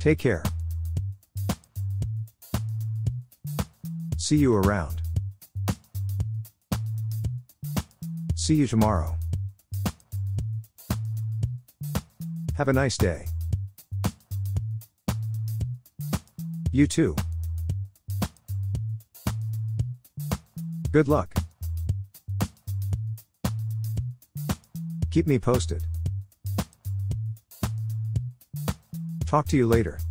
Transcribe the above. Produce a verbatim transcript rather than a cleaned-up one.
Take care. See you around. See you tomorrow. Have a nice day. You too. Good luck. Keep me posted. Talk to you later.